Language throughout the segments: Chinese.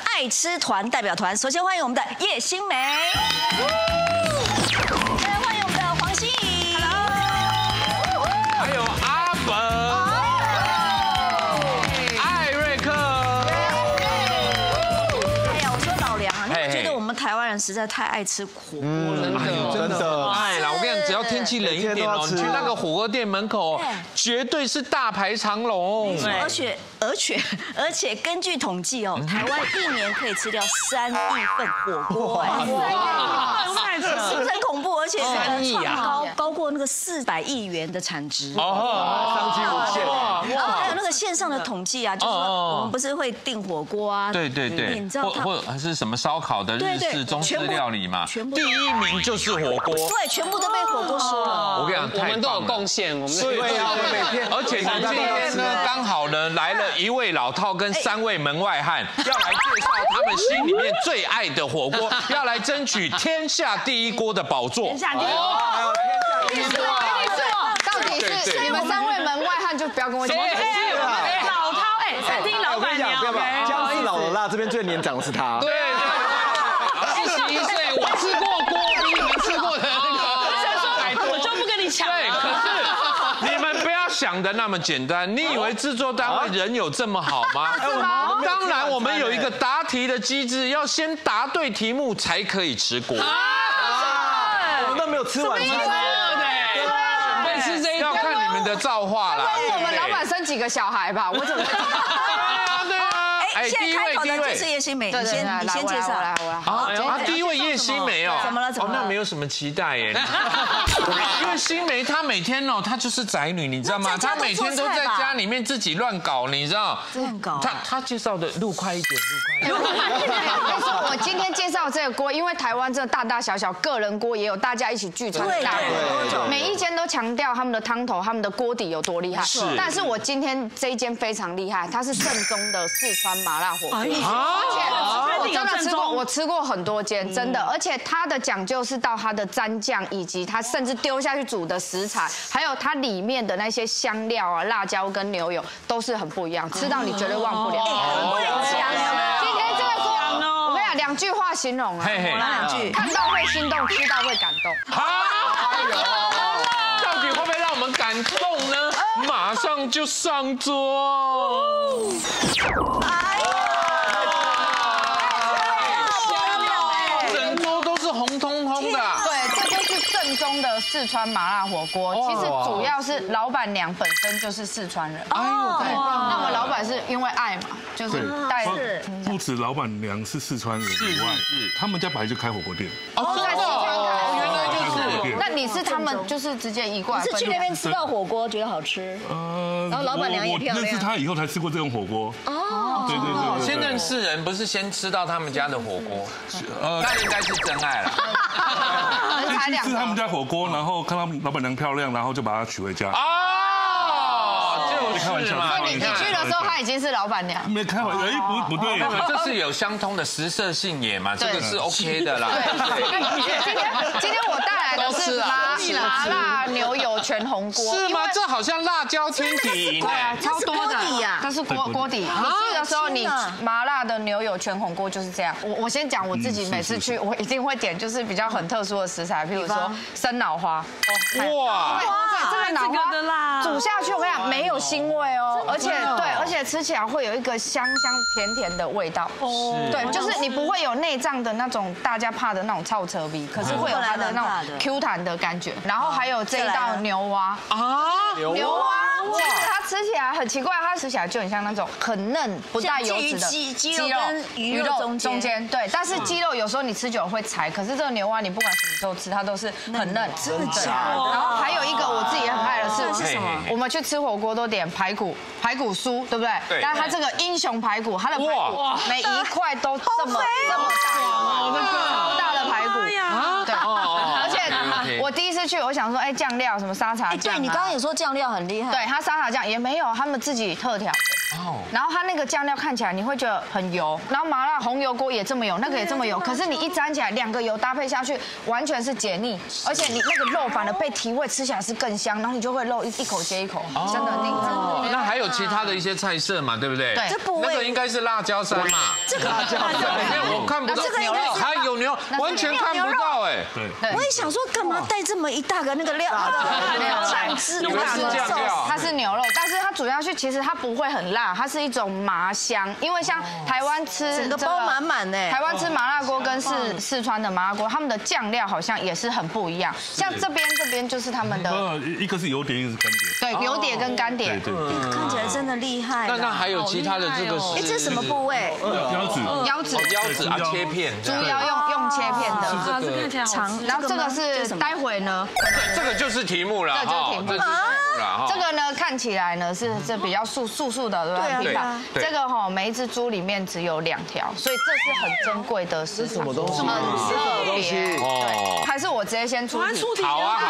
爱吃团代表团。首先欢迎我们的叶欣湄，再欢迎我们的黄心怡 ，Hello， 还有阿本，艾瑞克。 哎呀，我说老梁啊，你有觉得我们台湾人实在太爱吃火锅了？ 真的。 哎啦，我跟你讲，只要天气冷一点哦，你去那个火锅店门口，绝对是大排长龙。 而且根据统计哦，台湾1年可以吃掉3亿份火锅，哇，是不是很恐怖？而且高过那个400亿元的产值哦， 上期无限。 然后还有那个线上的统计啊，就是说我们不是会订火锅啊， 对， 你知道或是什么烧烤的日式、中式料理嘛，第1名就是火锅， 对，全部都被火锅收了。 我跟你讲， 我们都有贡献，我们对啊，每天。 而且你今天呢，刚好呢来了1位老饕跟3位门外汉，要来介绍他们心里面最爱的火锅，要来争取天下第1锅的宝座。 天下第一锅， 到底是你们3位门外汉就不要跟我讲。 老饕餐厅老板娘， 姜是老的辣，这边最年长的是他。 对，41岁，我吃过锅，比你们吃过的那个， 我就不跟你抢。 对，可是你们不要想的那么简单，你以为制作单位人有这么好吗？当然，我们有一个答题的机制，要先答对题目才可以吃锅。 我们都没有吃晚餐。 要看你们的造化啦。 我们老板生几个小孩吧？我怎么？ 对啊。 哎，现在开口的就是叶欣湄，你先介绍。 来， 第1位叶欣湄哦。 怎么了？ 哦，那没有什么期待耶。因为欣湄她每天哦，她就是宅女，你知道吗？她每天都在家里面自己乱搞，你知道？ 乱搞。 她介绍的路快一点， 我今天介绍这个锅，因为台湾这大大小小个人锅也有，大家一起聚餐的大锅，每一间都强调他们的汤头、他们的锅底有多厉害。但是我今天这一间非常厉害，它是正宗的四川麻辣火锅，而且我真的吃过，我吃过很多间，真的，而且它的讲究是到它的蘸酱，以及它甚至丢下去煮的食材，还有它里面的那些香料啊、辣椒跟牛油都是很不一样，吃到你绝对忘不了。今天这个锅，我跟你讲2句话形容啊， 哪2句？ 看到会心动，吃到会感动。 到底会不会让我们感动呢？马上就上桌。整桌都是红彤彤的。 对，这就是正宗的四川麻辣火锅。其实主要是老板娘本身就是四川人。对，那我们老板是因为爱嘛，就是带着。 不止老板娘是四川人以外，他们家本来就开火锅店。 哦， 在四川开， 原来就是。 那你是他们就是直接移过来？ 是去那边吃到火锅觉得好吃，然后老板娘也漂亮。 我认识他以后才吃过这种火锅。哦，对。 先认识人，不是先吃到他们家的火锅，那应该是真爱了。 去吃他们家火锅，然后看他们老板娘漂亮，然后就把她娶回家。 就是嘛， 你去的时候，她已经是老板娘。 没开玩笑，不对， 这是有相通的食色性也嘛，这个是 OK 的啦。 今天我带来的是麻辣牛油全红锅。 是吗？这好像辣椒天体对啊，超多的。它是锅底。你去的时候，你麻辣的牛油全红锅就是这样。我先讲我自己每次去，我一定会点就是比较很特殊的食材，譬如说生脑花。 哇！ 这个脑花煮下去，我跟你讲没有腥味哦，而且吃起来会有一个香甜甜的味道。对，就是你不会有内脏的那种大家怕的那种臭扯鼻，可是会有它的那种 Q 弹的感觉。然后还有这一道牛蛙牛蛙，其实它吃起来很奇怪，它吃起来就很像那种很嫩不带油脂的鸡肉跟鱼肉中间。 对，但是鸡肉有时候你吃久了会柴，可是这个牛蛙你不管什么时候吃，它都是很嫩。 真的假的？ 然后还有一个我自己也很爱的是什么？ 我们去吃火锅都点排骨酥，对不对？ 对。 但它这个英雄排骨，它的排骨每一块都这么大，超大的排骨。对，而且我第一次去，我想说，哎，酱料什么沙茶酱。 对你刚刚也说酱料很厉害。 对，它沙茶酱也没有，他们自己特调的。然后它那个酱料看起来你会觉得很油，然后麻辣红油锅也这么油，那个也这么油，可是你一沾起来2个油搭配下去，完全是解腻，而且你那个肉反而被提味，吃起来是更香，然后你就会肉一口接一口，真的那个。 那还有其他的一些菜色嘛，对不对？ 对， 这部位那个应该是辣椒山嘛。 这个我看不到，还有牛，完全看不到哎。 对， 我也想说，干嘛带这么一大个那个料？酱汁， 以为是酱料， 它是牛肉，但是它主要是其实它不会很辣，它是一种麻香。因为像台湾吃整个包满满的， 台湾吃麻辣锅跟四川的麻辣锅，他们的酱料好像也是很不一样。像这边就是他们的， 一个是油碟，一个是干碟。 对，油碟跟干碟。 对， 看起来真的厉害。 那还有其他的这个是？ 哎，这什么部位？ 腰子啊，切片， 猪腰用切片的。 啊，这看起来长。 然后这个是待会呢， 这个就是题目了， 这就是题目了。 这个呢看起来呢是比较素的，对吧？ 对啊。 这个哈每一只猪里面只有2条，所以这是很珍贵的食材。 什么东西？ 很特别。 哦。 还是我直接先出题。 好啊。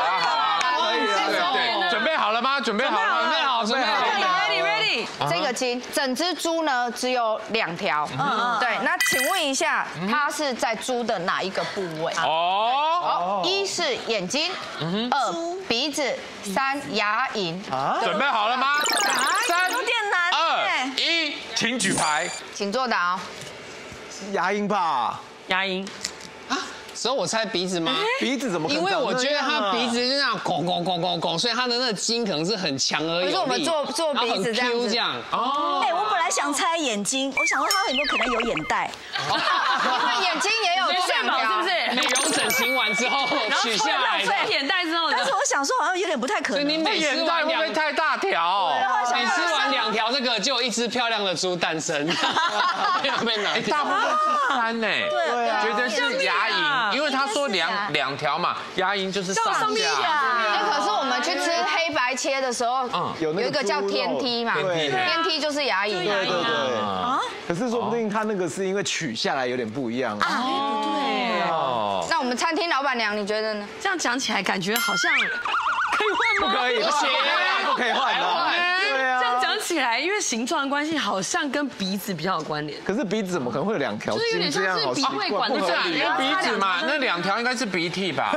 对，准备好了吗？准备好了。 Ready。 这个筋，整只猪呢只有2条。对，那请问一下，它是在猪的哪一个部位？ 哦。 1是眼睛，2鼻子，3牙龈。 准备好了吗？3、 有点难。 2、1，请举牌。 请作答。 牙龈吧？ 牙龈。 所以我猜鼻子吗？ 鼻子怎么？ 因为我觉得他鼻子就这样拱，所以他的那个筋可能是很强而有力。 可是我们做鼻子这样子。 哦。 哎，我本来想猜眼睛，我想说他有没有可能有眼袋？ 因为眼睛也有2条， 是不是？ 美容整形完之后取下来的。 眼袋之后， 但是我想说好像有点不太可能。 所以你每吃完会不会太大条？ 每吃完2条这个，就有一只漂亮的猪诞生。被哪？ 大部分是3呢。 对， 觉得是牙龈，因为他说两条嘛，牙龈就是上下。 那可是我们去吃黑白切的时候，有一个叫天梯嘛，天梯就是牙龈。 对。啊？可是说不定他那个是因为取下来有点不一样啊。 不对。 那我们餐厅老板娘你觉得呢？ 这样讲起来感觉好像可以换吗？ 不可以，不可以换的。对啊。 这样讲起来，因为形状的关系，好像跟鼻子比较有关联。 可是鼻子怎么可能会有2条筋？这样好奇怪。 不是，因为鼻子嘛，那2条应该是鼻涕吧？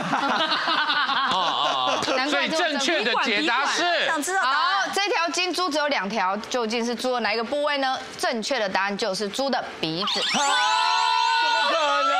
所以正确的解答是。 想知道答案。 好，这条筋猪只有2条，究竟是猪的哪一个部位呢？正确的答案就是猪的鼻子。 怎么可能？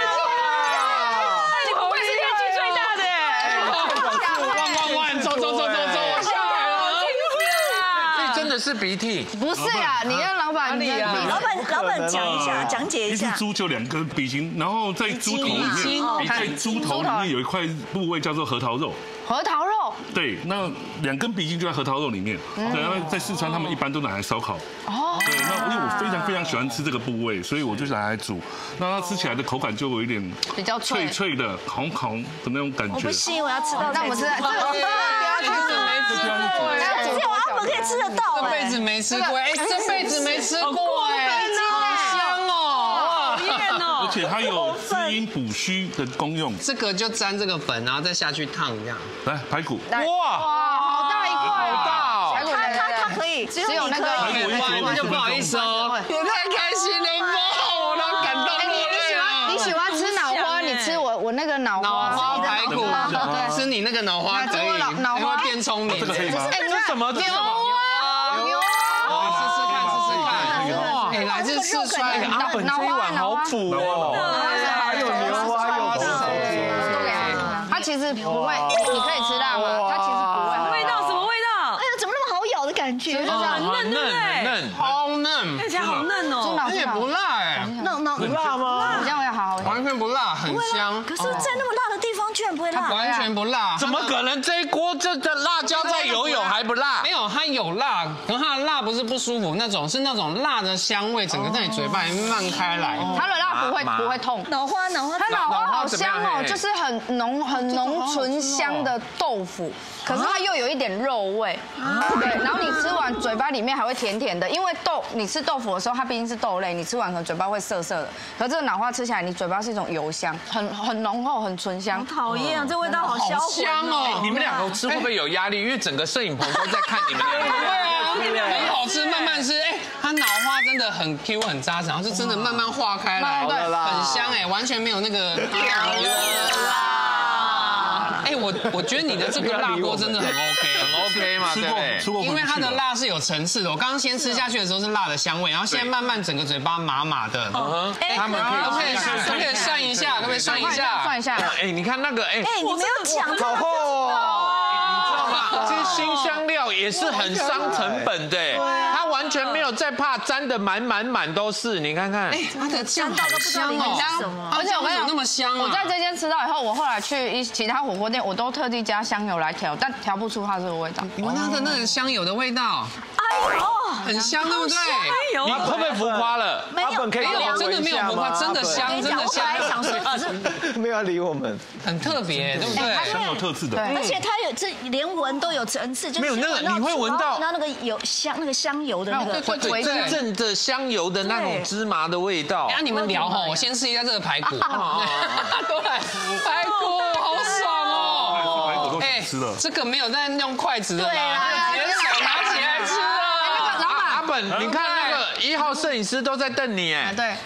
你不会是年纪最大的万，走，我下来了。 所以真的是鼻涕？ 不是啊，你让老板老板讲解一下。 一只猪就2根鼻筋，然后在猪头里面，在猪头里面有一块部位叫做核桃肉。 核桃肉。 对，那2根鼻筋就在核桃肉里面。对，因为在四川他们一般都拿来烧烤。哦。对，那因为我非常喜欢吃这个部位，所以我就拿来煮。那它吃起来的口感就有一点比较脆的、红的那种感觉。 我不信，我要吃到。 那我们吃这个不要去煮， 只有阿们可以吃得到。 这辈子没吃过，这辈子没吃过哎，好香哦， 讨厌哦。 而且它有滋阴补虚的功用。 这个就沾这个粉，然后再下去烫这样。 来，排骨。 哇， 好大一块哦。 它可以，只有那个。 那就不好意思哦，也太开心了吧，我都感动落泪了。 你喜欢吃脑花，你吃我那个脑花排骨，吃你那个脑花可以，脑花变聪明。 这个可以吗？ 这是什么？ 牛啊！ 试试看。哎，来自四川， 阿本这一碗好补哦。 还有牛蛙，有它其实不会，你可以吃辣吗？它其实不会。 味道什么味道？ 哎呀，怎么那么好咬的感觉？ 很嫩， 好嫩， 看起来好嫩哦。 而且不辣哎， 不辣吗？ 这样我要好好。 完全不辣，很香。 可是，在那么辣的地方居然不会辣， 完全不辣。 怎么可能？这一锅这的辣椒在游泳还不辣？ 没有，它有辣，可它的辣不是不舒服那种，是那种辣的香味，整个在你嘴巴里面漫开来。 它的辣不会痛。 脑花， 它脑花好香哦，就是很浓醇香的豆腐，可是它又有一点肉味。对，然后你吃完嘴巴里面还会甜甜的，因为你吃豆腐的时候，它毕竟是豆类，你吃完可能嘴巴会涩涩的。可是这个脑花吃起来，你嘴巴是一种油香，很浓厚，很醇香。 讨厌啊，这味道好销魂哦！ 你们2个吃会不会有压力？因为整个摄影棚都在看你们2个。 对啊，很好吃，慢慢吃。哎，它脑花真的很 Q 很扎实，然后就真的慢慢化开来，很香哎，完全没有那个。 哎，我觉得你的这个辣锅真的很 OK 嘛，对不对？ 因为它的辣是有层次的。我刚刚先吃下去的时候是辣的香味，然后现在慢慢整个嘴巴麻麻的。 他们可不可以涮一下？可不可以涮一下？ 涮一下。 哎，你看那个，哎， 你没有讲好厚哦。 你知道吗？这些辛香料也是很伤成本的，它完全没有在怕沾的满都是。你看看， 它的酱好香哦， 而且我跟你讲那么香啊！ 我在这间吃到以后，我后来去其他火锅店，我都特地加香油来调，但调不出它这个味道。 你闻它的那个香油的味道， 哎呦， 很香，对不对？ 你会不会浮夸了？ 没有， 真的没有浮夸，真的香，真的香。 我本来想说只是没有理我们， 很特别，对不对？ 香有特质的， 而且它有这连闻都有层次， 没有那个你会闻到那个有香那个香油的那个对真正的香油的那种芝麻的味道。 哎，你们聊哈，我先吃一下这个排骨。对，排骨好爽哦！ 排骨都想吃了。 这个没有在用筷子的啦，直接手拿起来吃啊！ 老板， 阿本，你看那个1号摄影师都在瞪你哎。 对。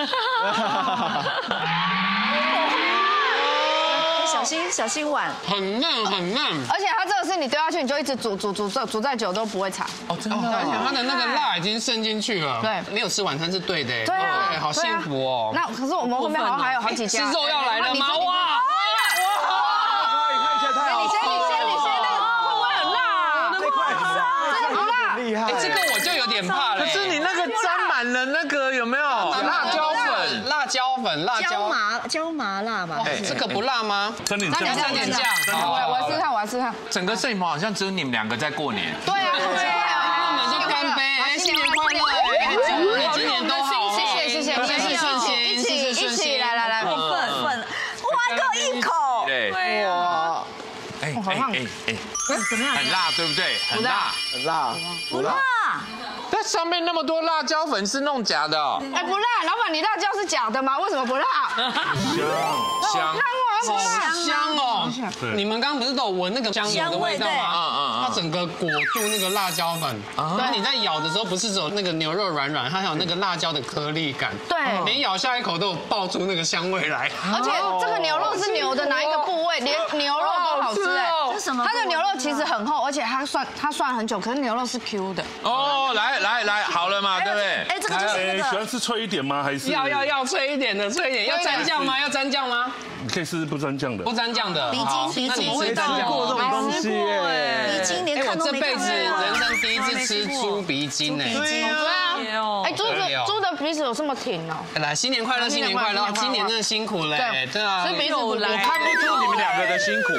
小心碗， 很嫩很嫩， 而且它这个是你丢下去，你就一直煮再久都不会柴。 哦，真的，而且它的那个辣已经渗进去了。 对， 没有吃晚餐是对的。 对啊， 好幸福哦。 那可是我们后面好像还有好几家。 吃肉要来了吗？哇！ 看一下它。 你先，那个会不会很辣？ 这块很辣， 这个好辣， 厉害。 这个我就有点怕了。 可是你那个沾满了那个有没有辣椒粉？ 椒麻辣嘛。 这个不辣吗？ 沾点酱。 我要吃看。 整个摄影棚好像只有你们2个在过年。 对啊， 那我们就干杯！哎，新年快乐！祝你今年都好， 谢谢， 事事顺心， 一起来， 过分，哇，给我一口。 对，哇，哎， 怎么样？ 很辣，对不对？很辣， 不辣。 那上面那么多辣椒粉是弄假的。 哎，不辣，老板，你辣椒是假的吗？为什么不辣？ 香。 好香哦！你们刚刚不是都有闻那个香油的味道吗？它整个裹住那个辣椒粉，那你在咬的时候不是只有那个牛肉软软，它还有那个辣椒的颗粒感。 对， 每咬下一口都有爆出那个香味来。 而且这个牛肉是牛的哪一个部位？连牛肉都好吃哎！ 这什么？ 它的牛肉其实很厚，而且它涮很久，可是牛肉是 Q 的。 哦，来，好了嘛，对不对？ 哎，这个就是那个。 喜欢吃脆一点吗？还是要脆一点的，脆一点。要沾酱吗？要沾酱吗？ 你可以试试不沾酱的。 不沾酱的。 鼻筋， 那你没吃过这种东西耶。 鼻筋连看都没看过。 我这辈子人生第一次吃猪鼻筋哎。 对啊。哎，猪的鼻子有这么挺哦。 来，新年快乐，新年快乐！今年真的辛苦嘞，对啊。 吃鼻子我看不出你们2个的辛苦。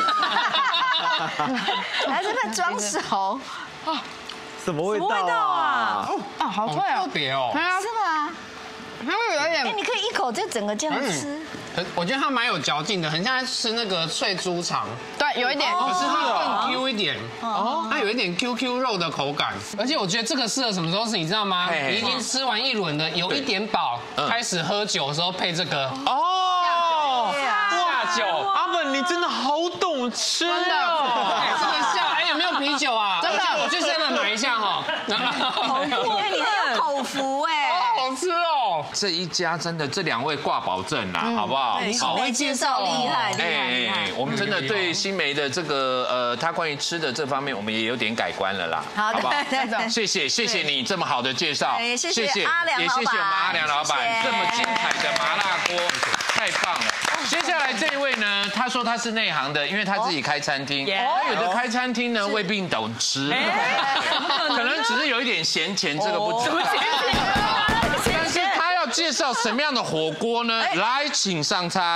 来这边装熟。 什么味道啊？ 好脆哦， 特别哦。 是吗？ 它会有一点。 哎，你可以一口就整个这样吃。 我觉得它蛮有嚼劲的，很像在吃那个脆猪肠。 对，有一点。 可是它更 Q 一点，它有一点 QQ 肉的口感。而且我觉得这个适合什么时候吃，你知道吗？你已经吃完一轮了，有一点饱，开始喝酒的时候配这个。 哦， 下酒。 阿本，你真的好懂吃真的。 这个下，哎，有没有啤酒啊？ 真的， 我去7-Eleven买一下哈。 好酷，你很有口福哎。 好吃哦！ 这一家真的，这2位挂保证啦，好不好？ 好会介绍，厉害。 我们真的对新梅的这个他关于吃的这方面，我们也有点改观了啦， 好不好？ 对， 谢谢你这么好的介绍， 谢谢阿良也谢谢我们阿良老板这么精彩的麻辣锅，太棒了。接下来这一位呢，他说他是内行的，因为他自己开餐厅，有的开餐厅呢未必懂吃，可能只是有一点闲钱，这个不知道。但是他要介绍什么样的火锅呢？来，请上菜。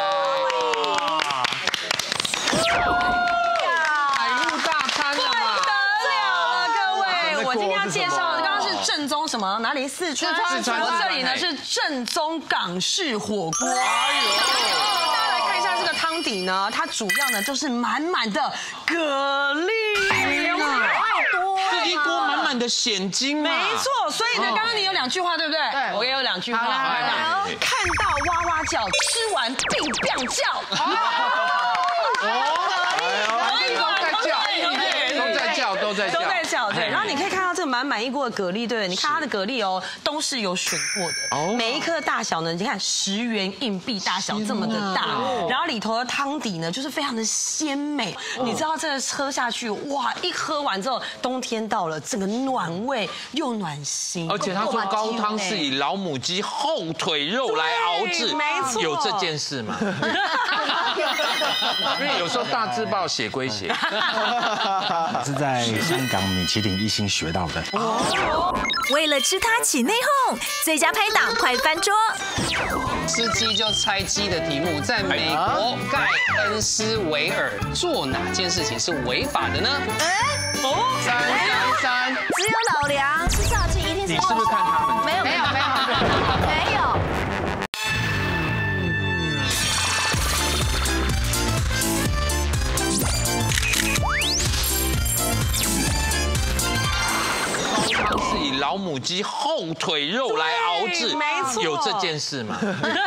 海陆大餐了嘛？ 最好了，各位，我今天要介绍的刚刚是正宗什么？哪里？四川。这里呢是正宗港式火锅。大家来看一下这个汤底呢，它主要呢就是满满的蛤蜊， 太多。 这一锅满满的现金嘛。 没错，所以呢，刚刚你有2句话，对不对？对，我也有2句话。看到哇哇叫，吃完并叫。 都在叫，对。然后你可以看到这个满意过的蛤蜊，对，你看它的蛤蜊哦，都是有选过的，每一颗大小呢，你看10元硬币大小这么的大，然后里头的汤底呢，就是非常的鲜美。你知道这个喝下去，哇，一喝完之后，冬天到了，整个暖胃又暖心。 而且他说高汤是以老母鸡后腿肉来熬制， 没错， 有这件事吗？因为有时候大字报写归写， 是在香港米其林1星学到的。 为了吃它起内讧，最佳拍档快翻桌。 吃鸡就猜鸡的题目，在美国盖恩斯维尔做哪件事情是违法的呢？3， 只有老梁吃炸鸡一定是。 你是不是看他们？ 没有。 汤是以老母鸡后腿肉来熬制， 没错， 有这件事吗？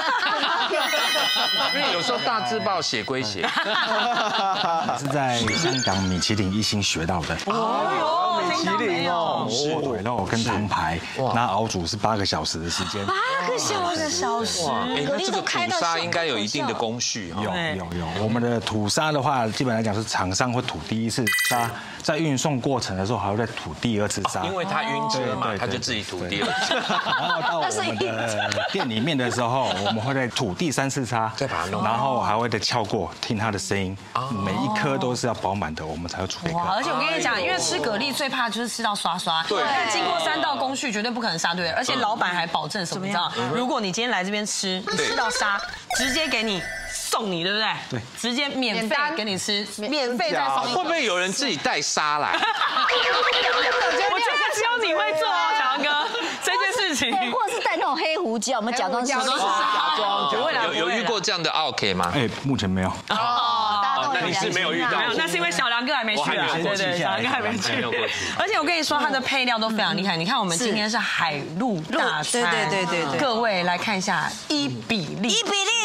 因为有时候大字报写归写， 是在香港米其林1星学到的。 米其林哦， 火腿肉跟汤排，那熬煮是8个小时的时间。 8个小时， 那这个土沙应该有一定的工序。 有。我们的土沙的话，基本来讲是厂商会土第一次沙，在运送过程的时候还会再土第2次沙。 因为他晕车嘛，他就自己土第2次。 然后到我们的店里面的时候，我们会再土第3次沙， 再把它弄， 然后还会再敲过，听它的声音，每一颗都是要饱满的，我们才会煮一颗。 而且我跟你讲，因为吃蛤蜊最怕就是吃到刷，对，但经过3道工序绝对不可能杀，对不对？而且老板还保证什么，你知道？如果你今天来这边吃到杀，直接给你送你，对不对？ 对， 直接免费给你吃，免费再送。 会不会有人自己带沙来？ 我觉得只有你会做哦，小杨哥这件事情， 或者是带那种黑胡椒，我们假装是假装， 有遇过这样的 OK 吗？ 目前没有。 那你是没有遇到， 没有，那是因为小梁哥还没去啊，对，小梁哥还没去。而且我跟你说，它的配料都非常厉害。你看，我们今天是海陆大餐，对，各位来看一下1比例，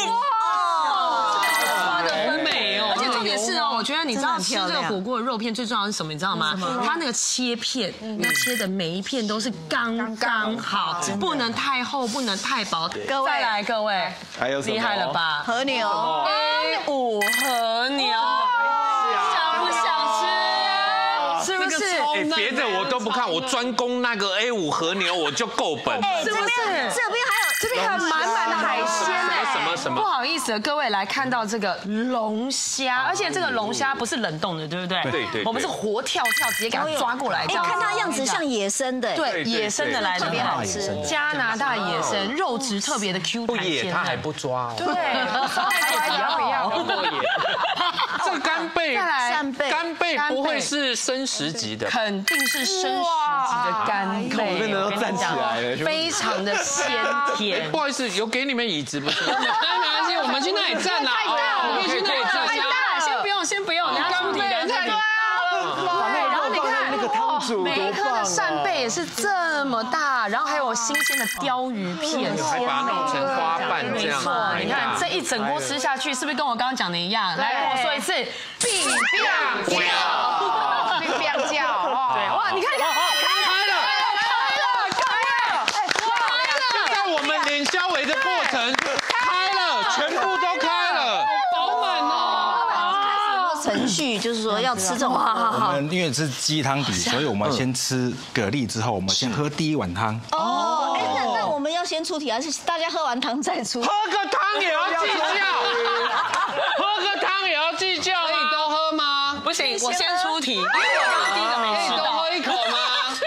哇，的很美哦。而且重点是哦，我觉得你知道吃这个火锅的肉片最重要的是什么？你知道吗？它那个切片要切的每一片都是刚刚好，不能太厚，不能太薄。再来，各位， 还有什么厉害了吧？ 和牛 A5 和牛，想不想吃？是不是？ 别的我都不看，我专攻那个 A5 和牛，我就够本。 是不是？这边还有满满的海鲜什么？ 不好意思，各位来看到这个龙虾，而且这个龙虾不是冷冻的，对不对？ 对。 我们是活跳直接给它抓过来，这样。 看它样子像野生的， 对，野生的来的，特别好吃。加拿大野生，肉质特别的 Q 弹鲜。 他还不抓哦。 对，不要。 这个干贝不会是生食级的， 肯定是生食级的干贝， 真的都站起来了， 非常的鲜甜。 不好意思，有给你们椅子不是？ 没关系，我们去那里站啊，我们可以去那里站。 先不用，然后你看那个汤煮， 每一颗的扇贝也是这么大，然后还有新鲜的鲷鱼片， 还把它弄成花瓣这样。 没错，你看这一整锅吃下去，是不是跟我刚刚讲的一样？来跟我说一次， 冰叫， 对，哇，你看。 我们脸消维的过程开了，全部都开了， 饱满哦。 程序就是说要吃这种， 我们因为是鸡汤底，所以我们先吃蛤蜊之后，我们先喝第1碗汤。 那我们要先出题，还是大家喝完汤再出？ 喝个汤也要计较，喝个汤也要计较， 可以都喝吗？ 不行，我先出题，因为我第一个没吃到。 喝一口吗？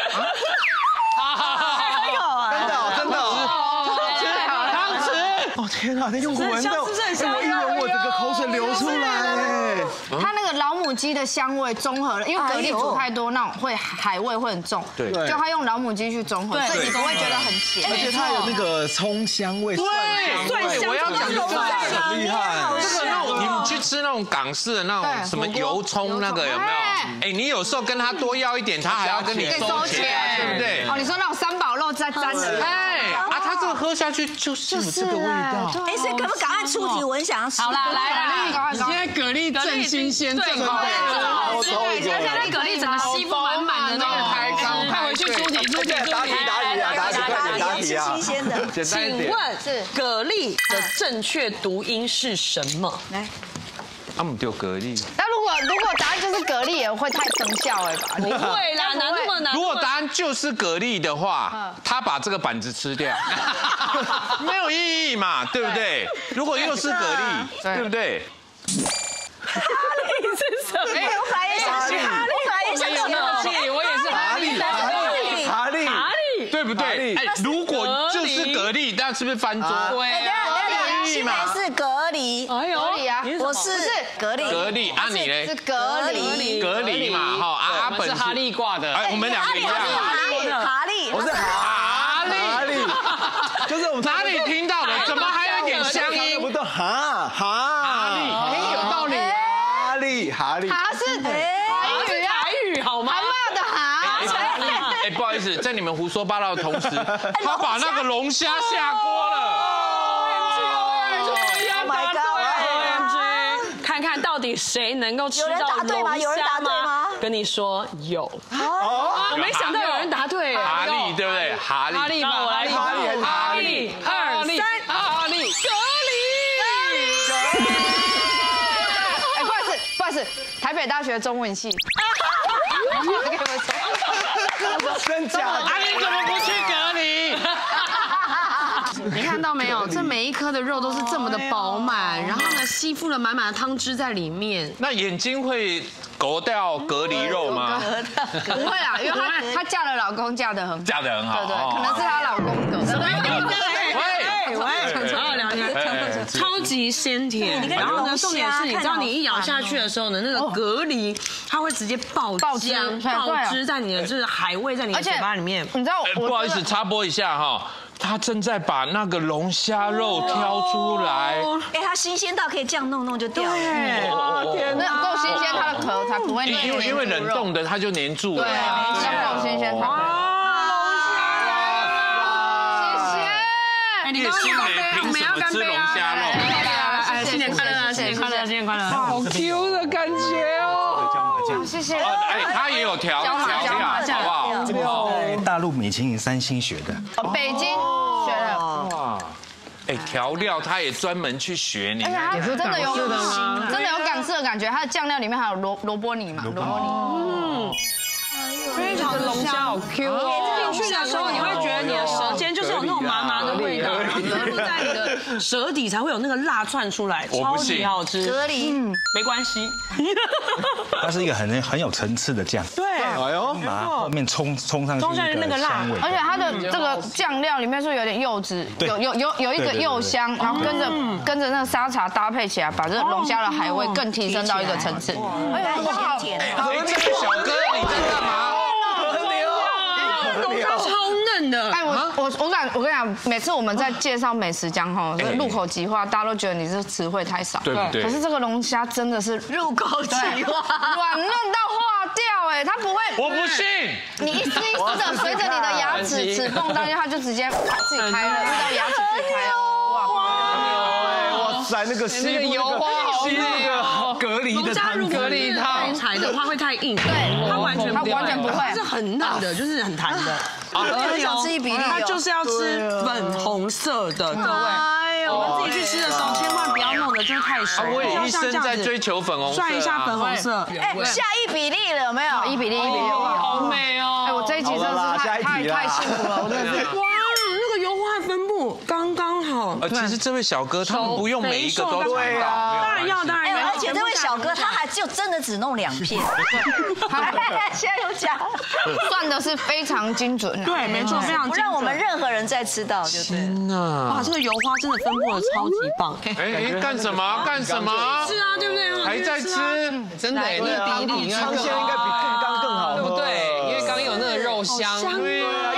天啊，那用闻的，我一闻我整个口水流出来。 它那个老母鸡的香味中和了，因为蛤蜊煮太多那种会海味会很重，对，就它用老母鸡去中和，所以你不会觉得很咸。 而且它有那个葱香味， 对，我要讲的很厉害。 这个那种你们去吃那种港式的那种什么油葱那个有没有？哎，你有时候跟他多要一点，他还要跟你收钱，对不对？ 哦，你说那种3宝肉后再沾的。 它这个喝下去就是有这个味道。 哎，所以可不可以赶快出题？我很想要吃。 好啦，来， 现在蛤蜊正新鲜，正好。 对，现在蛤蜊整个吸附满满的那个台汁， 快回去出题。 答题啊！ 新鲜的。 请问蛤蜊的正确读音是什么？ 来， 他们丢蛤蜊。 那如果答案就是蛤蜊，也会太生效哎吧？ 不会啦，哪那么难？ 如果答案就是蛤蜊的话，他把这个板子吃掉，没有意义嘛，对不对？如果又是蛤蜊，对不对？ 哈利是什么？我本来也想去哈利， 我也是哈利， 对不对？哎，如果就是蛤蜊，那是不是翻桌？ 对，新梅是蛤蜊， 蛤蜊啊， 我是蛤蜊， 蛤蜊啊，你嘞？ 是蛤蜊， 蛤蜊嘛，哈，阿本是哈利挂的。 哎，我们两个一样。 哈利， 我是哈利，就是我们哪里听到的？怎么还有一点乡音？ 不懂哈利， 哎，有道理。 哈利， 哈是台语好吗？蛤蟆的蛤。 哎，不好意思，在你们胡说八道的同时，他把那个龙虾下锅了。 看看到底谁能够吃到龙虾吗？ 有人答对吗？ 跟你说有。我没想到有人答对。 哈利对不对？哈利吧，我来哈利 2、3，哈利， 哎，不好意思，台北大学中文系。 真假？ 你怎么不去蛤蜊？ 你看到没有？这每一颗的肉都是这么的饱满，然后呢，吸附了满满的汤汁在里面。 那眼睛会勾掉蛤蜊肉吗？ 不会啦，因为她嫁了老公，嫁得很好。 嫁得很好。 对，可能是她老公的。 超级鲜甜，然后呢，重点是，你知道你一咬下去的时候呢，那个蛤蜊它会直接爆浆、爆汁在你的就是海味在你的嘴巴里面。 你知道， 不好意思，插播一下哈。他正在把那个龙虾肉挑出来， 哎，它新鲜到可以这样弄就掉了。 天哪，够新鲜，它的壳才不会粘。 因为冷冻的它就粘住了。 对，要够新鲜才会。谢谢。 哎，你刚刚凭什么吃龙虾肉？ 哎，新年快乐，新年快乐，新年快乐！ 好 Q 的感觉哦。 谢谢。 哎，他也有调料，好不好？ 在大陆米其林3星学的。 北京学的。 哇。哎，调料他也专门去学，你看，真的有港式的感觉。它的酱料里面还有萝卜泥嘛，萝卜泥。 非常的龙虾好 Q 哦！进去的时候，你会觉得你的舌尖就是有那种麻麻的味道，然后在你的舌底才会有那个辣窜出来，超级好吃。 蛤蜊， 没关系。 它是一个很有层次的酱。 对， 哎呦， 把后面冲上去那个香味， 而且它的这个酱料里面是有点柚子，有一个柚香，然后跟着那个沙茶搭配起来，把这个龙虾的海味更提升到一个层次。 而且很甜。 这个小哥你在干嘛？ 龙虾超嫩的。 哎，我跟你讲，每次我们在介绍美食江哈，入口即化，大家都觉得你这词汇太少， 对不对？ 可是这个龙虾真的是入口即化， 软嫩到化掉，哎，它不会。 我不信。 你一丝一丝的随着你的牙齿齿缝当中，它就直接自己开了，遇到牙齿自己开了。 哇塞，那个油花好吸那个蛤蜊的汤， 蛤蜊汤柴的话会太硬， 对， 它完全不会， 它是很嫩的，就是很弹的。 很想吃一比例， 它就是要吃粉红色的，各位。我们自己去吃的时候，千万不要弄的就是太熟。 我也一生在追求粉红色， 涮一下粉红色。 哎，下1比例了有没有 ？1比例， 好美哦！ 哎，我这一集真的是太幸福了，我真的是。 哇，那个油花分布刚刚好。 其实这位小哥他们不用每一个都尝到， 当然要，当然要。 而且这位小哥他还就真的只弄2片，现在有讲， 算的是非常精准。 对，没错，非常精准， 不让我们任何人再吃到，就对。 哇，这个油花真的分布的超级棒。 哎，干什么？干什么？ 是啊，对不对？ 还在吃， 真的，那比你汤鲜应该比刚刚更好， 对不对？因为刚有那个肉香。 哎，那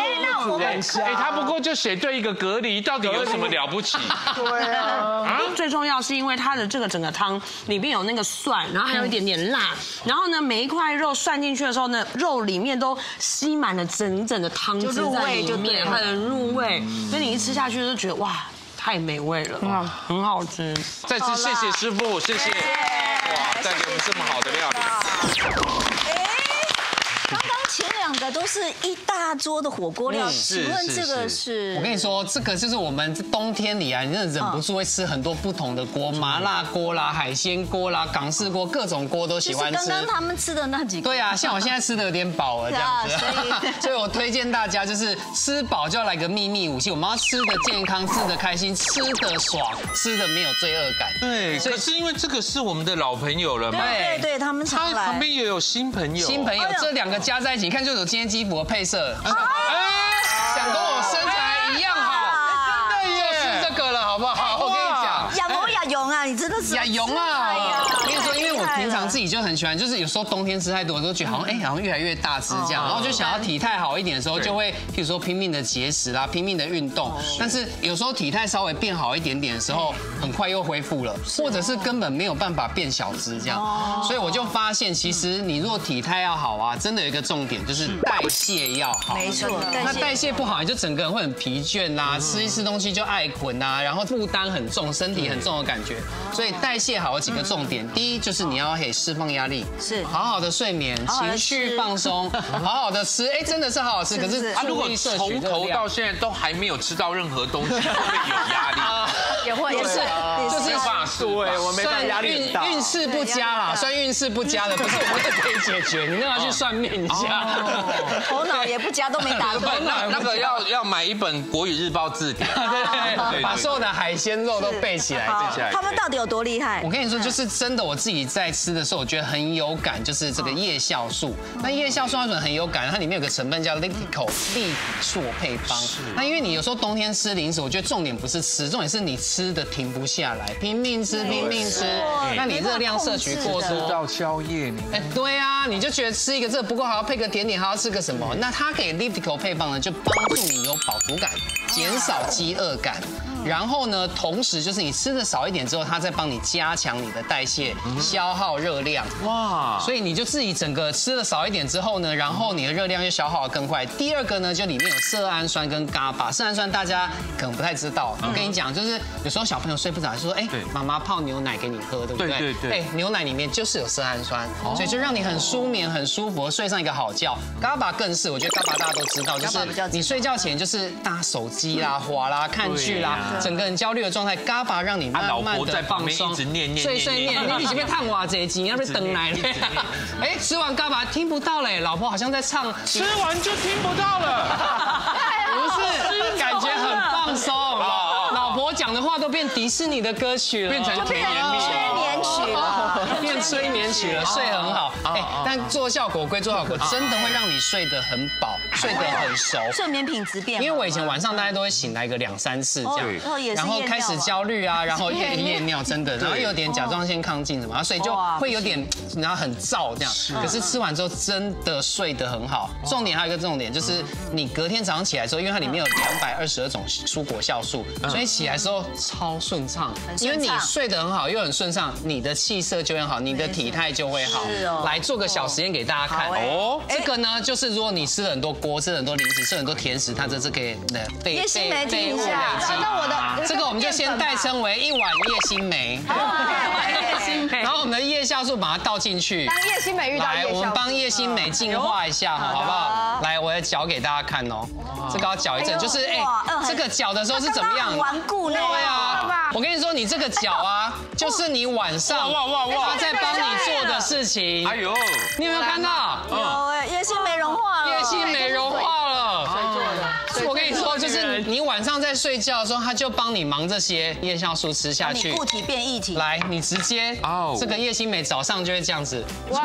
他不过就写对一个隔离，到底有什么了不起？ 对啊， 最重要是因为它的这个整个汤里面有那个蒜，然后还有一点点辣，然后呢每一块肉涮进去的时候呢，肉里面都吸满了整整的汤汁在里面，很入味，所以你一吃下去就觉得哇，太美味了，很好吃。 再次谢谢师傅，谢谢，哇，带给我们这么好的料理。 刚刚前2个都是一大桌的火锅料，请问这个是？ 我跟你说，这个就是我们冬天里啊，你真的忍不住会吃很多不同的锅，麻辣锅啦、海鲜锅啦、港式锅，各种锅都喜欢吃。 就是刚刚他们吃的那几个。 对啊，像我现在吃的有点饱了这样子，所以我推荐大家就是吃饱就要来个秘密武器，我们要吃的健康，吃的开心，吃的爽，吃的没有罪恶感。 对，可是因为这个是我们的老朋友了嘛， 对，他们常来。 旁边也有新朋友， 这2个加在一起，你看就有今天基服的配色，想跟我身材一样好，真的耶，就是这个了，好不好？我跟你讲， 亚勇啊，你真的是亚勇啊！我跟你说，因为我平常自己就很喜欢，就是有时候冬天吃太多，都觉得好像越来越大只这样，然后就想要体态好一点的时候，就会譬如说拼命的节食啦，拼命的运动，但是有时候体态稍微变好一点点的时候，很快又恢复了，或者是根本没有办法变小只这样，所以我就发现，其实你如果体态要好啊，真的有一个重点就是代谢要好， 没错， 那代谢不好，你就整个人会很疲倦啦，吃一吃东西就爱困呐，然后负担很重，身体很重的感觉，所以代谢好有几个重点，第一就是你要可以释放压力， 是好好的睡眠，情绪放松，好好的吃，真的是好好吃。可是如果从头到现在都还没有吃到任何东西，会不会有压力？ 也会， 就是法术对，我没办法，压力很大。 运势不佳啦，算运势不佳的，不是我们可以解决，你那要去算命一下。 头脑也不佳，都没打过。 那个要买一本国语日报字典， 对，把所有的海鲜肉都背起来。 他们到底有多厉害？ 我跟你说，就是真的，我自己在吃的时候，我觉得很有感，就是这个夜酵素。那夜酵素它很有感，它里面有个成分叫 Liptico 利索配方。那因为你有时候冬天吃零食，我觉得重点不是吃，重点是你吃的停不下来，拼命吃，拼命吃，那你热量摄取过多， 到宵夜你。 对啊，你就觉得吃一个这个不够，还要配个甜点，还要吃个什么？那它给 Liptico 配方呢，就帮助你有饱足感，减少饥饿感。然后呢，同时就是你吃的少一点之后，它再帮你加强你的代谢，消耗热量。哇！所以你就自己整个吃的少一点之后呢，然后你的热量就消耗得更快。第二个呢，就里面有色氨酸跟GABA。色氨酸大家可能不太知道，我跟你讲，就是有时候小朋友睡不着，就说妈妈泡牛奶给你喝，对不对？对。牛奶里面就是有色氨酸，所以就让你很舒眠、很舒服，睡上一个好觉。GABA 更是，我觉得 GABA 大家都知道，就是你睡觉前就是打手机啦、滑啦、看剧啦。整个人焦虑的状态 ，GABA 让你慢慢的放松， 一直念， 你前面看哇这一集，你要不是等来嘞？吃完 GABA 听不到嘞，老婆好像在唱， 吃完就听不到了， 不是，感觉很放松。老婆讲的话都变迪士尼的歌曲了， 变成催眠曲了， 变催眠曲了，睡很好。但做效果归做效果，真的会让你睡得很饱，睡得很熟， 睡眠品质变好。 因为我以前晚上大家都会醒来个2、3次这样，然后开始焦虑啊，然后夜尿，真的，然后有点甲状腺亢进什么，所以就会有点然后很燥这样。可是吃完之后真的睡得很好。重点还有一个重点就是你隔天早上起来的时候，因为它里面有222种蔬果酵素，所以起来的时候超顺畅。因为你睡得很好又很顺畅，你的气色就会好，你的体态就会好。来做个小实验给大家看哦。这个呢，就是如果你吃了很多锅，吃了很多零食，吃了很多甜食，它这是可以废物累积。这个我们就先代称为1碗叶心梅。然后我们的叶酵素把它倒进去。 当叶心梅遇到叶酵素， 来，我们帮叶心梅净化一下，好不好？来，我来搅给大家看哦。这个要搅一阵，就是这个搅的时候是怎么样？ 顽固呢？ 对啊，我跟你说，你这个搅啊，就是你晚上他在帮你做的事情。哎呦，你有没有看到？ 有叶心梅融化了， 叶心梅融化了。我跟你说，就是你晚上在睡觉的时候，他就帮你忙这些叶酵素吃下去， 你固体变液体。 来，你直接这个叶心梅早上就会这样子。哇！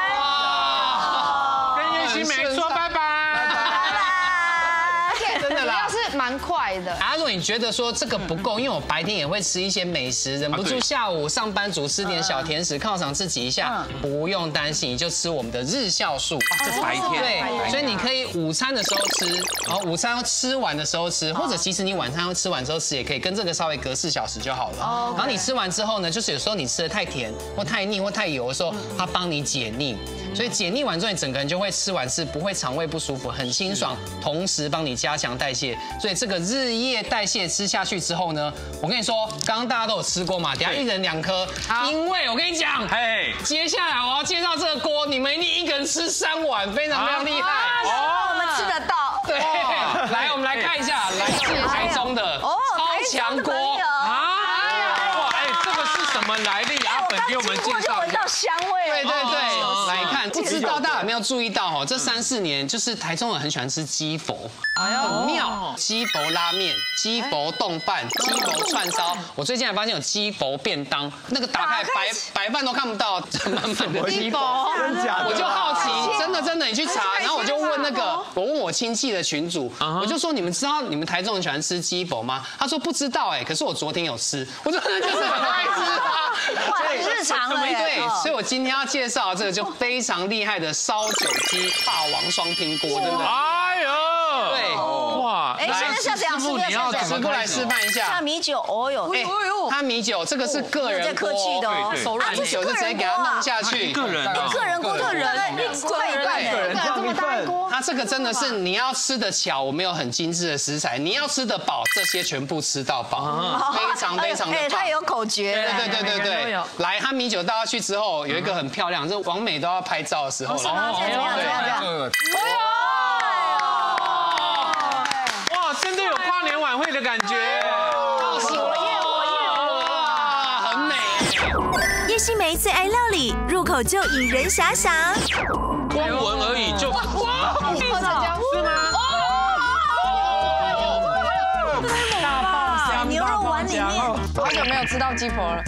跟叶心梅说拜拜。 真的啦，主要是满蛮快的。 如果你觉得说这个不够，因为我白天也会吃一些美食，忍不住下午上班族吃点小甜食犒赏自己一下，不用担心，你就吃我们的日酵素。 这是白天。 对，所以你可以午餐的时候吃，然后午餐吃完的时候吃，或者其实你晚餐吃完之后吃也可以，跟这个稍微隔4小时就好了。然后你吃完之后呢，就是有时候你吃的太甜或太腻或太油的时候，它帮你解腻。所以解腻完之后，你整个人就会吃完是不会肠胃不舒服，很清爽，同时帮你加强代谢。所以这个日夜代谢吃下去之后呢，我跟你说，刚刚大家都有吃过嘛，等下1人2颗。因为我跟你讲，接下来我要介绍这个锅，你们一定1个人吃3碗，非常非常厉害。 我们吃得到。 对，来我们来看一下，来自台中的超强锅啊！ 哇，这个是什么来历？阿本给我们介绍一下。 香味。 对，来看，不知道大家有没有注意到哦？这3、4年，就是台中人很喜欢吃鸡佛，很妙。鸡佛拉面、鸡佛冻饭、鸡佛串烧。我最近还发现有鸡佛便当，那个打开白饭都看不到，满满的鸡佛。我就好奇，真的，你去查，然后我就问我问我亲戚的群主，我就说你们知道你们台中人喜欢吃鸡佛吗？他说不知道可是我昨天有吃，我说那就是很爱吃啊， 很日常了。 对，所以我今天要介绍这个就非常厉害的烧酒鸡霸王双拼锅，对不对？ 哎呦， 对， 哇！ 现在是这样， 师傅你要怎么过来示范一下？ 下米酒， 它米酒这个是个人锅，手软米酒就直接给它弄下去。 个人锅，个人这么大一锅。 它这个真的是你要吃得巧，我们有很精致的食材，你要吃得饱，这些全部吃到饱，非常的棒。 它有口诀。 对，来，它米酒倒下去之后，有一个很漂亮，这网美都要拍照的时候了。 怎样？ 哇，真的有跨年晚会的感觉。 哇，很美。 叶欣湄最爱料理，入口就引人遐想。 光闻而已就哇， 是吗？大牛肉丸里面， 好久没有吃到鸡婆了。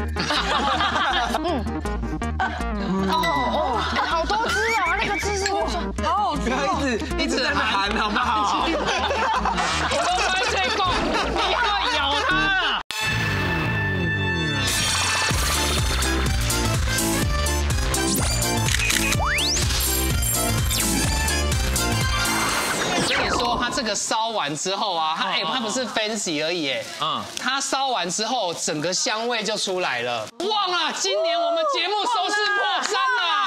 好多汁哦，那个汁是好好吃。 不要一直在喊好不好？ 我都拍这个，不要咬它。跟你说，它这个烧完之后啊，它不是 fancy 而已它烧完之后，整个香味就出来了。忘了，今年我们节目收视破3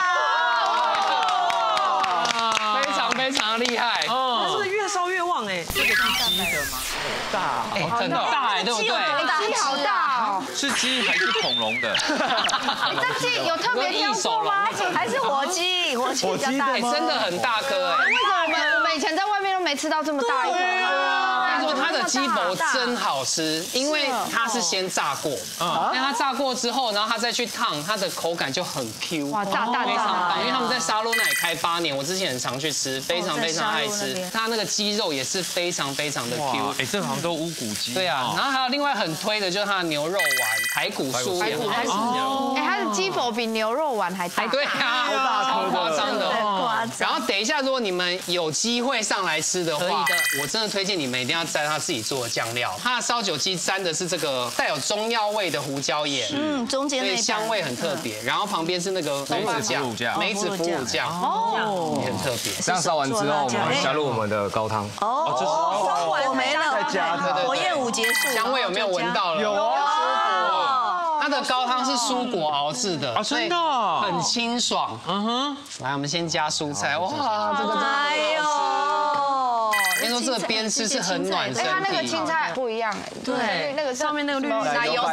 了，非常厉害。 是不是越烧越旺？这个是鸡的吗？ 大， 很大对不对？ 鸡好大哦。 是鸡还是恐龙的？ 这鸡有特别挑过吗？ 还是火鸡？火鸡比较大。 真的很大颗为什么我们以前在外面都没吃到这么大一颗？ 它的鸡脖真好吃，因为它是先炸过，那它炸过之后，然后它再去烫，它的口感就很 Q， 哇，大非常棒。因为他们在沙鹿那里开8年，我之前很常去吃，非常爱吃。它那个鸡肉也是非常的 Q， 这好像都乌骨鸡。 对啊，然后还有另外很推的就是它的牛肉丸、排骨酥也好吃。 它的鸡脖比牛肉丸还大。 对啊，超夸张的。 夸张。 然后等一下，如果你们有机会上来吃的话，我真的推荐你们一定要沾他自己做的酱料。它的烧酒鸡沾的是这个带有中药味的胡椒盐， 中间那香味很特别。然后旁边是那个梅子腐乳酱，也很特别。 这样烧完之后，我们会加入我们的高汤。 烧完没了， 再加火焰舞结束， 香味有没有闻到了？ 有哦。 它的高汤是蔬果熬制的， 真的很清爽。来，我们先加蔬菜，哇，这个真的好吃。跟你说，这个边吃是很暖身体。 它那个青菜不一样对， 那个上面那个绿奶油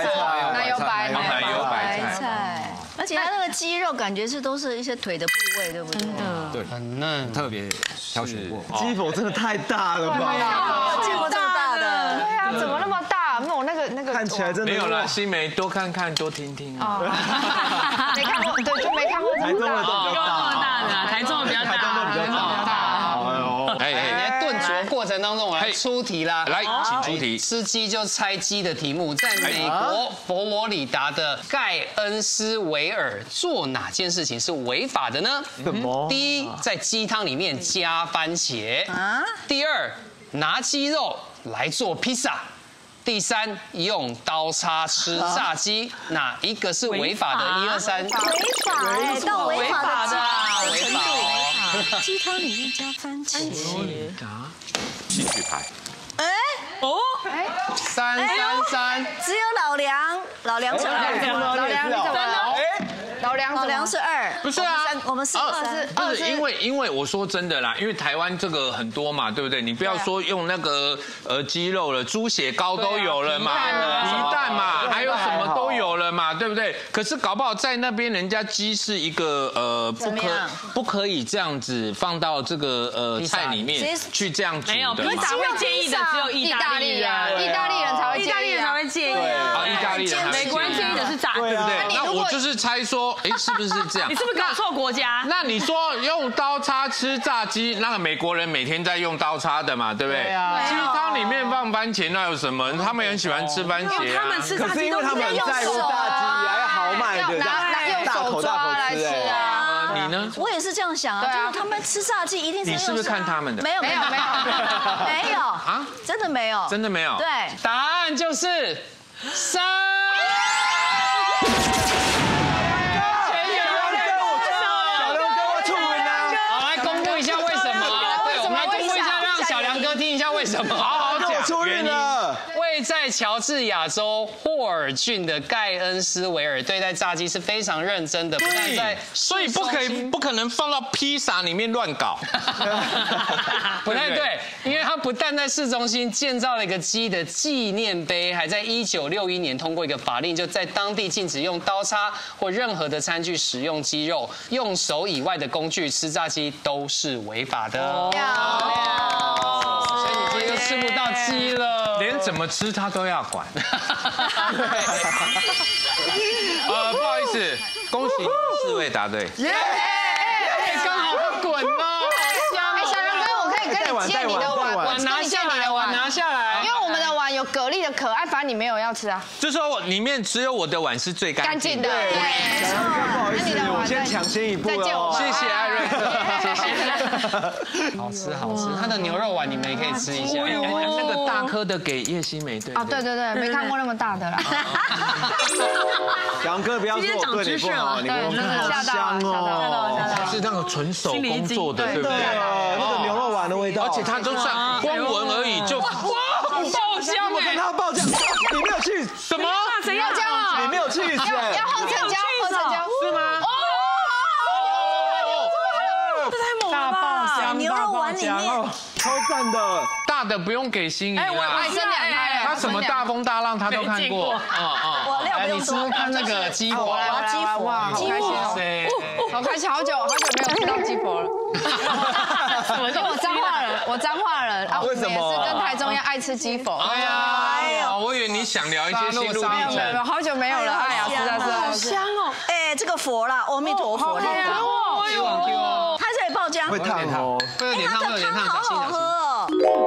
白菜，而且它那个鸡肉感觉都是一些腿的部位，对不对？ 对， 很嫩， 特别挑选过。鸡脖真的太大了吧？ 见过这么大的？ 对啊，怎么那么大？没有那个看起来真的没有啦，欣湄多看看多听听。 没看过，对，就没看过。 台中的都比较大，台中的比较大， 在炖煮过程当中，我来出题啦。 来，请出题。 吃鸡就猜鸡的题目，在美国佛罗里达的盖恩斯维尔做哪件事情是违法的呢？ 什么？ 第一，在鸡汤里面加番茄。第二，拿鸡肉来做披萨。第3，用刀叉吃炸鸡，哪一个是违法的？1、2、3。 违法，到违法的程度。 鸡汤里面加番茄。 新举牌。 3， 只有老梁是2，老梁是2， 不是啊， 我们4， 不是因为我说真的啦，因为台湾这个很多嘛，对不对？你不要说用那个鸡肉了，猪血糕都有了嘛，皮蛋嘛，还有什么都有了嘛，对不对？可是搞不好在那边人家鸡是一个不可以这样子放到这个菜里面去这样煮的。 没有，披萨会介意的只有意大利人， 意大利人才会介意啊，意大利人， 美国人介意的是炸鸡， 对不对？那我就是猜说，哎，是不是这样？ 你是不是搞错国家？ 那你说用刀叉吃炸鸡，那个美国人每天在用刀叉的嘛，对不对？鸡汤里面放番茄，那有什么？他们很喜欢吃番茄他们吃炸鸡都他们在乎炸鸡啊，要豪迈的， 用手抓来吃啊。 你呢？ 我也是这样想啊，就是他们吃炸鸡一定是。 你是不是看他们的？ 没有啊，真的没有， 真的没有。 对， 答案就是3。为什么？好好讲原因。位在乔治亚州霍尔郡的盖恩斯维尔对待炸鸡是非常认真的，不但在所以不可能放到披萨里面乱搞。 不太对，因为他不但在市中心建造了一个鸡的纪念碑，还在1961年通过一个法令，就在当地禁止用刀叉或任何的餐具食用鸡肉，用手以外的工具吃炸鸡都是违法的。吃不到鸡了， 连怎么吃他都要管。不好意思，恭喜你们4位答对。 刚好滚哦！ 小梁哥，我可以跟你借你的碗， 我拿下来，我拿下来。 因为我们的碗有蛤蜊的壳，反正你没有要吃啊。 就说里面只有我的碗是最干净的。 对， 不好意思，我先抢先一步了。 谢谢艾瑞克，谢谢。 好吃，它的牛肉丸你们也可以吃一下。 那个大颗的给叶欣梅，对。 啊，对，没看过那么大的啦。 杨哥不要说我对你不好，你们好香哦， 是那个纯手工做的，对不对？ 那个牛肉丸的味道， 而且它都算光闻而已就哇，爆香我看它爆酱，你没有去什么？ 谁要这样啊？ 你没有去， 要后成交是吗？ 这太猛了吧！ 牛肉丸里面超赞的， 大的不用给心仪啦。 还生2胎， 他什么大风大浪他都看过。 我料不用多。 看那个鸡婆， 我要鸡婆，哇，好开心哦！好开心，好久没有吃到鸡婆了。因为我彰化人，啊，我们也是跟台中一样爱吃鸡婆。 哎呀，我以为你想聊一些心路历程。 好久没有了，哎呀，实在是好香哦！哎，这个佛啦，阿弥陀佛， 好香哦！ 哎呦， 它这里爆浆， 会烫哦， 会有点烫，会有点烫， 好好喝哦。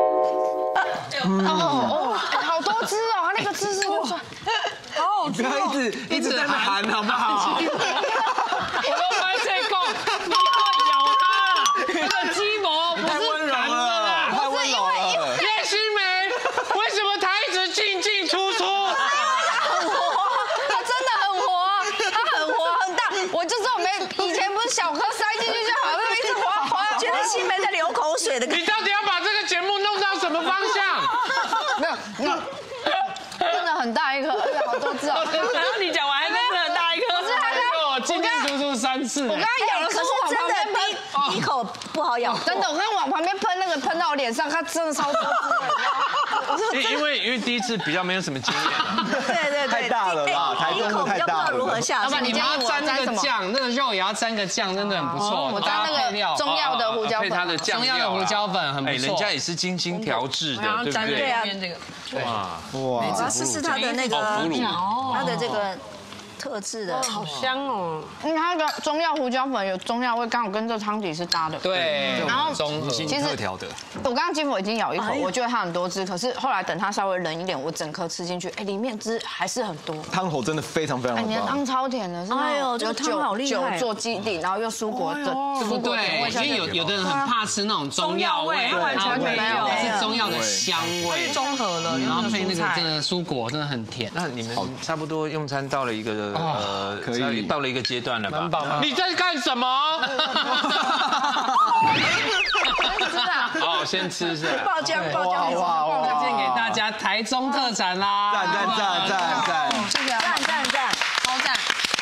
好多汁哦，它那个汁是好好吃。 不要一直在那喊好不好？ 我都拍这个，你要咬它，那个鸡膜不是弹的啦， 太温柔了。 叶欣梅，为什么他一直进进出出？ 它真的很活，它很活很大。我就说以前不是小颗塞进去就好了，一直滑， 觉得欣梅在流口水的感觉。 你到底要把这个节目弄到什么方向？ 没有，真的很大一颗，好多汁哦。 然后你讲完还真的很大一颗， 不是它我进进出出3次。 我刚刚咬的时候往旁边喷， 第一口不好咬。 真的，我刚往旁边喷喷到我脸上，它真的超多汁。 因为第一次比较没有什么经验。 对， 太大了吧？台中的太大了。 不知道如何下手。 老板， 你要沾那个酱，那个肉也要沾个酱，真的很不错。 我沾那个中药的胡椒粉， 配它的酱料， 中药的胡椒粉很不错。 人家也是精心调制的，对不对？ 对啊， 这个哇， 我要试试它的那个，它的这个特制的， 好香哦。 因为它的中药胡椒粉有中药味，刚好跟这汤底是搭的。 对， 然后综合其实调的。 我刚刚基本已经咬一口，我觉得它很多汁，可是后来等它稍微冷一点，我整颗吃进去，哎，里面汁还是很多。 汤头真的非常非常哎，你的棒。 汤超甜的，是吗？ 哎呦，这个汤好厉酒害。 做基底，然后又蔬果的， 对不对？因为有的人很怕吃那种中药味， 完全没有， 是中药的香味， 综合了， 然后配那个真的蔬果真的很甜。 那你们差不多用餐到了一个可以到了一个阶段了吧？ 饱你在干什么？哦，先吃是吧？ 爆浆， 推荐给大家台中特产啦！ 赞， 超赞。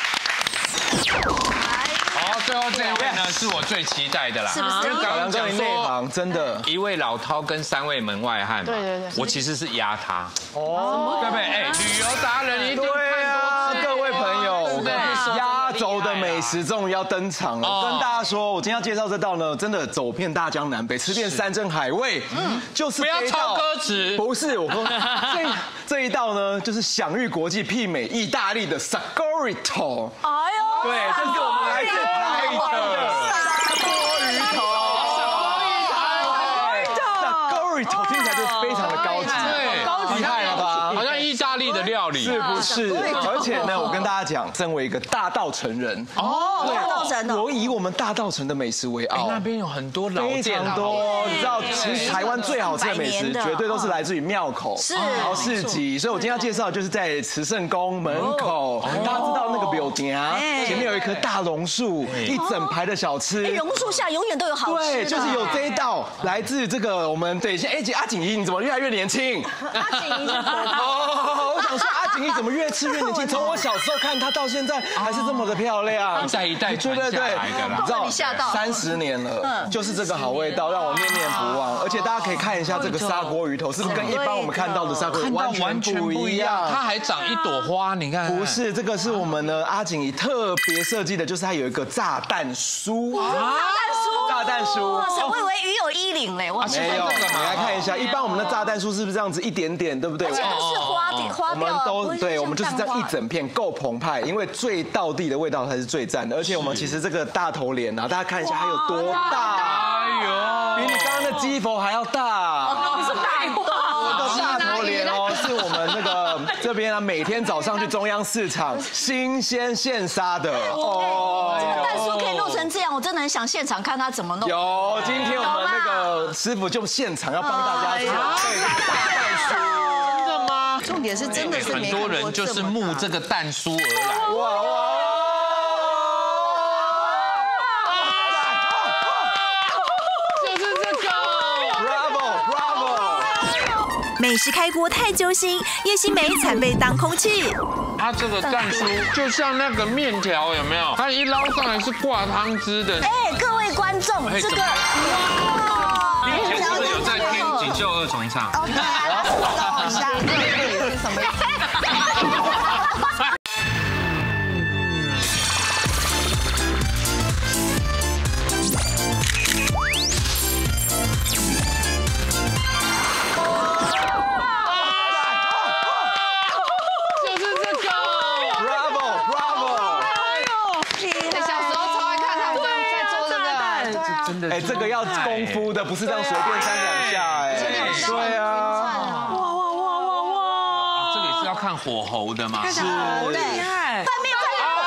好，最后这一位呢是我最期待的啦， 是不是？ 因为刚刚讲内说行，真的一位老饕跟3位门外汉嘛， 对， 我其实是压他，对不对？哎，旅游达人一定看多各位朋友，压轴的美食终于要登场了。跟大家说，我今天要介绍这道呢，真的走遍大江南北，吃遍山珍海味，就是不要抄歌词， 不是我说这一道呢，就是享誉国际、媲美意大利的 Sagorito。 哎呦， 对，这是我们来自台湾的砂锅鱼头。Sagorito 听起来就非常的高级， 对， 厉害了吧？ 好像意大利的料理， 是不是？而且呢，我跟大家讲，身为一个大稻埕人， 大稻埕我以我们大稻埕的美食为傲。 那边有很多老非店， 常多，你知道，其实台湾最好吃的美食绝对都是来自于庙口，然后市集。所以我今天要介绍的就是在慈圣宫门口，大家知道那个柳店前面有一棵大榕树，一整排的小吃。 榕树下永远都有好吃的。 对，就是有这一道来自这个我们对，阿锦怡，你怎么越来越年轻？ 阿锦怡是我想说阿锦怡怎么越吃越年轻？从我小时候看她到现在还是这么的漂亮， 一代一代传下来的啦。 你知道30年了，就是这个好味道让我念念不忘。而且大家可以看一下这个砂锅鱼头，是不是跟一般我们看到的砂锅鱼完全不一样？ 它还长一朵花，你看。 不是，这个是我们呢阿锦怡特别设计的，就是它有一个炸弹酥。炸弹酥， 哇塞，我以为鱼有衣领嘞，我没有。你来看一下，一般我们的炸弹酥是不是这样子一点点，对不对？ 而且都是花我们都对，我们就是这样一整片够澎湃，因为最道地的味道才是最赞的。而且我们其实这个大头脸啊，大家看一下它有多大，哎呦，比你刚刚的鸡佛还要大。 是大头脸哦，是我们那个这边啊，每天早上去中央市场新鲜现杀的哦。 这个蛋酥可以弄成这样，我真的很想现场看他怎么弄。 有，今天我们那个师傅就现场要帮大家准备大蛋酥。 真的吗？ 重点是真的是很多人就是慕这个蛋酥而来。哇！ 美食开锅太揪心，叶欣湄惨被当空气。 它这个蛋酥就像那个面条，有没有？它一捞上来是挂汤汁的。 哎，各位观众，这个你以前是不是有在听《锦绣二重唱》？ 好像是什么意思？ 哎，这个要功夫的，不是这样随便3、2下，哎，对啊， 这个也是要看火候的嘛， 是好厉害， 翻面，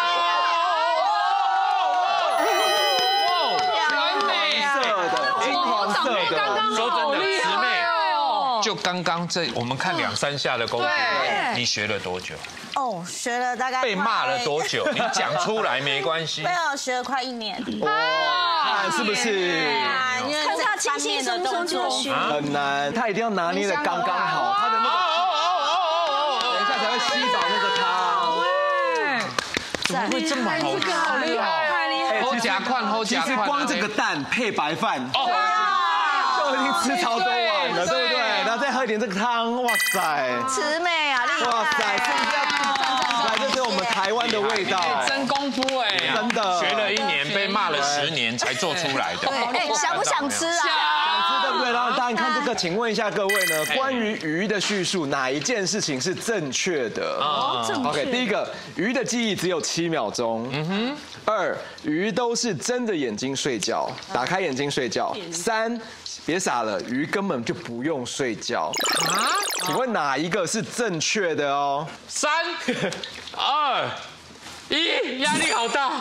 完美色的，金黄色的， 说真的，慈妹，就刚刚这，我们看2、3下的功夫，你学了多久？ 哦，学了大概被骂了多久？你讲出来没关系。 没有，学了快1年。 哇，是不是？ 看他轻轻松松就学， 很难，他一定要拿捏的刚刚好，他的那个，等一下才会吸饱那个汤。 怎么会这么好吃？ 好厉害！ 齁夹宽，齁夹宽。 光这个蛋配白饭，就已经吃超多碗了，对不对？然后再喝一点这个汤，哇塞， 慈妹啊，厉害！ 哇塞，是不是要？来，这是我们台湾的味道， 真功夫哎， 真的学了1年，被骂了10年才做出来的。 哎，想不想吃啊？ 想吃对不对？然后大家看这个，请问一下各位呢，关于鱼的叙述，哪一件事情是正确的？OK， 第一个，鱼的记忆只有7秒钟。2，鱼都是睁着眼睛睡觉，打开眼睛睡觉。3，别傻了，鱼根本就不用睡觉。请问哪一个是正确的哦 ？3、2、1，压力好大。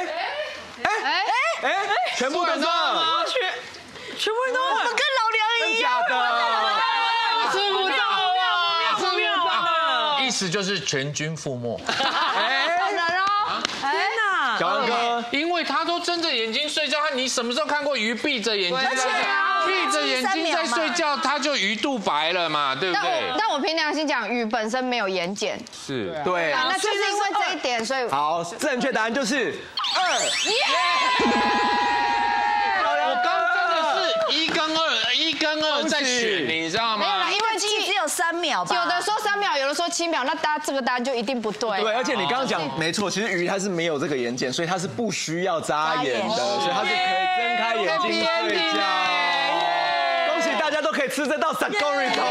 全部人都了， 全部人都了， 我跟老梁一样。 假的。 吃不到啊，吃不到。 意思就是全军覆没。 小杨哥， 因为他都睁着眼睛睡觉，你什么时候看过鱼闭着眼睛在睡？闭着眼睛在睡觉，他就鱼肚白了嘛，对不对？ 但我凭良心讲，鱼本身没有眼睑。 是， 对。 那就是因为这一点，所以好，正确答案就是2。 我刚真的是1跟2在选，你知道吗？ 没有啦，因为记忆只有3秒吧。 有的说3秒，有的说7秒，那这个答案就一定不对。 对，而且你刚刚讲没错，其实鱼它是没有这个眼睑，所以它是不需要眨眼的，所以它是可以睁开眼睛睡觉。恭喜大家都可以吃这道Sagorito。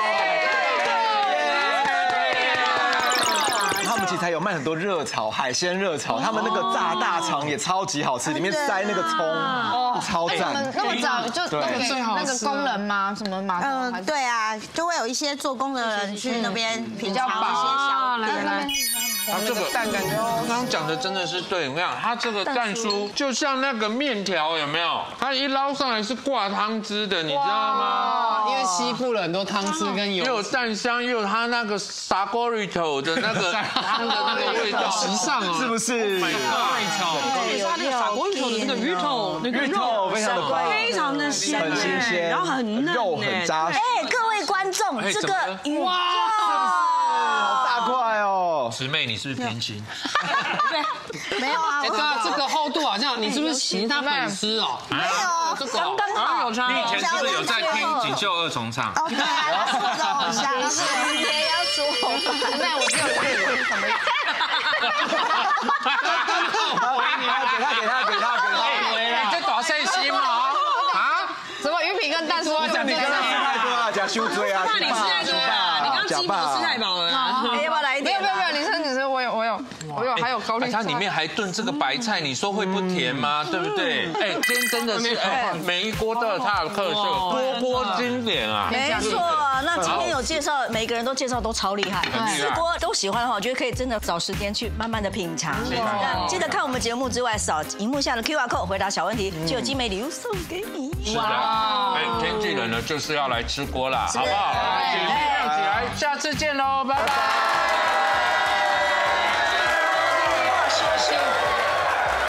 他们其实还有卖很多热炒海鲜热炒，他们那个炸大肠也超级好吃，里面塞那个葱，超赞。 那么早就都给那个工人吗？什么马？ 对啊，就会有一些做工的人去那边品尝一些小点。 他这个蛋感觉，刚刚讲的真的是对，你看他这个蛋酥就像那个面条，有没有？它一捞上来是挂汤汁的，你知道吗？ 因为西部了很多汤汁跟油， 又有蛋香，又有它那个Sagorito的那个汤的那个味道， 时尚哦， 是不是？ 它那个Sagorito的那个鱼头，那个肉非常的棒， 非常的鲜， 很新鲜， 然后很嫩， 肉很扎实。 各位观众，这个鱼哇，好大块哦！ 师妹，你是不是偏心？ 没有啊， 这个厚度好像你是不是其他粉丝哦？ 没有， 这个刚刚好有差。 你以前是不是有在听锦绣二重唱？ 哦，对啊，是我的偶像， 也要煮红饭，那我只有看什么意给他， 你这多细心哦！啊？ 什么鱼皮跟蛋酥？ 你刚刚吃太多了，加修追啊！ 那你吃太多了，你刚鸡脖吃太饱了。 要不要来一点？ 没有，你吃，我有，还有高丽菜。 它里面还炖这个白菜，你说会不甜吗？对不对？哎，今天真的是每一锅都有它的特色，锅锅经典啊！ 没错，那今天有介绍，每个人都介绍都超厉害，4锅都喜欢的话，我觉得可以真的找时间去慢慢的品尝。记得看我们节目之外，扫荧幕下的 QR code 回答小问题，就有精美礼物送给你。 是的，哎，天气冷了就是要来吃锅啦，好不好？一起来，下次见喽，拜拜。